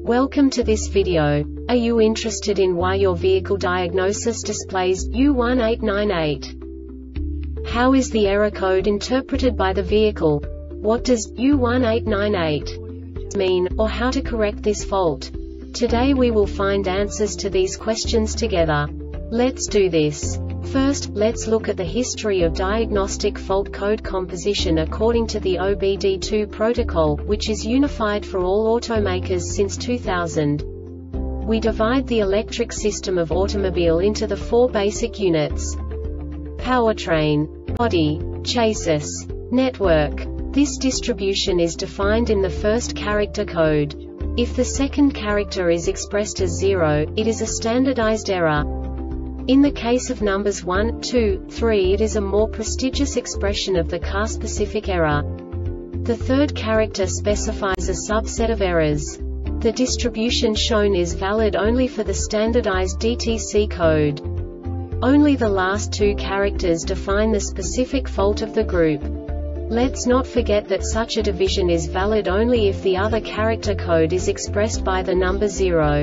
Welcome to this video. Are you interested in why your vehicle diagnosis displays U1898? How is the error code interpreted by the vehicle? What does U1898 mean, or how to correct this fault? Today we will find answers to these questions together. Let's do this. First, let's look at the history of diagnostic fault code composition according to the OBD2 protocol, which is unified for all automakers since 2000. We divide the electric system of automobile into the four basic units: powertrain, body, chassis, network. This distribution is defined in the first character code. If the second character is expressed as 0, it is a standardized error. In the case of numbers 1, 2, 3, it is a more prestigious expression of the car-specific error. The third character specifies a subset of errors. The distribution shown is valid only for the standardized DTC code. Only the last two characters define the specific fault of the group. Let's not forget that such a division is valid only if the other character code is expressed by the number 0.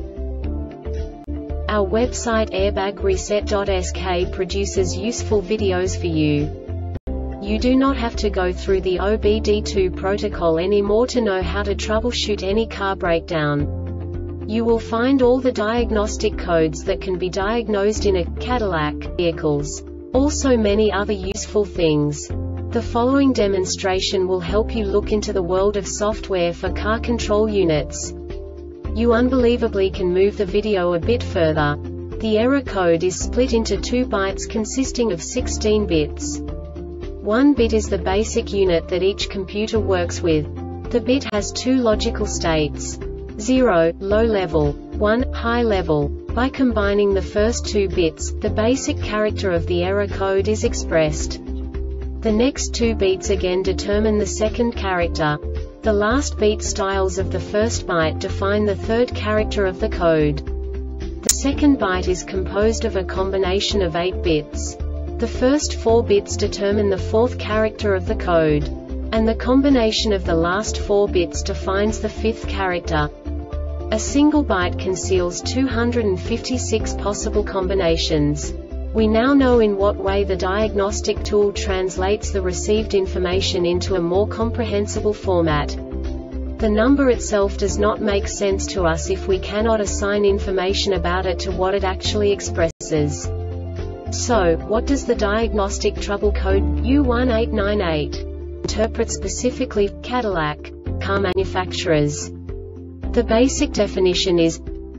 Our website airbagreset.sk produces useful videos for you. You do not have to go through the OBD2 protocol anymore to know how to troubleshoot any car breakdown. You will find all the diagnostic codes that can be diagnosed in a Cadillac vehicles. Also many other useful things. The following demonstration will help you look into the world of software for car control units. You unbelievably can move the video a bit further. The error code is split into 2 bytes consisting of 16 bits. 1 bit is the basic unit that each computer works with. The bit has 2 logical states: 0, low level, 1, high level. By combining the first 2 bits, the basic character of the error code is expressed. The next 2 beats again determine the second character. The last beat styles of the first byte define the third character of the code. The second byte is composed of a combination of 8 bits. The first 4 bits determine the fourth character of the code. And the combination of the last 4 bits defines the fifth character. A single byte conceals 256 possible combinations. We now know in what way the diagnostic tool translates the received information into a more comprehensible format. The number itself does not make sense to us if we cannot assign information about it to what it actually expresses. So, what does the diagnostic trouble code U1898 interpret specifically for Cadillac car manufacturers? The basic definition is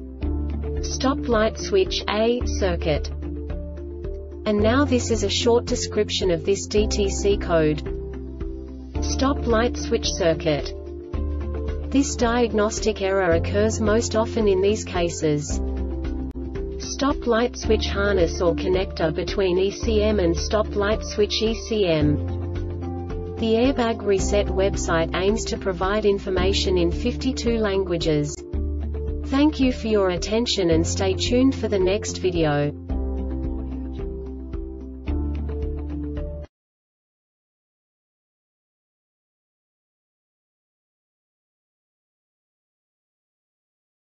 stop light switch A circuit. And now this is a short description of this DTC code. Stop light switch circuit. This diagnostic error occurs most often in these cases: stop light switch harness or connector between ECM and stop light switch ECM. The Airbag Reset website aims to provide information in 52 languages. Thank you for your attention and stay tuned for the next video.